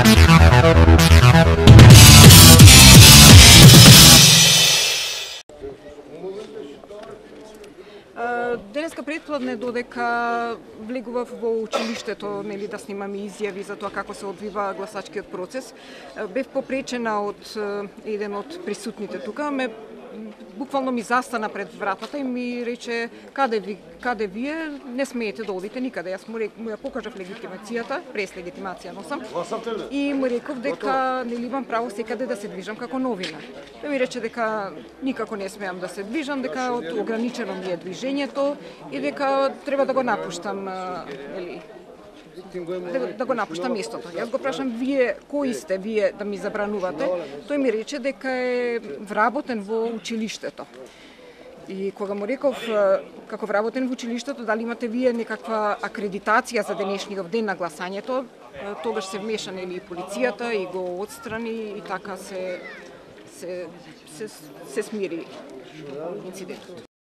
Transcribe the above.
Денеска предпладне додека влегував во училиштето, нели, да снимам изјави за тоа како се одвива гласачкиот процес, бев попречена од еден од присутните тука, буквално ми застана пред вратата и ми рече: каде вие не смеете да одите никаде. Јас му ја покажав легитимацијата, прес легитимација носам, и му реков дека нели имам право секаде да се движам како новинар. Тој ми рече дека никако не смеам да се движам, дека ограничено ми е движењето и дека треба да го напуштам, да го напуштам местото. Јас го прашам: вие кои сте вие да ми забранувате? Тој ми рече дека е вработен во училиштето. И кога му реков како вработен во училиштето, дали имате вие некаква акредитација за денешниот ден на гласањето, тогаш се вмеша нели полицијата и го отстрани и така се смири инцидентот.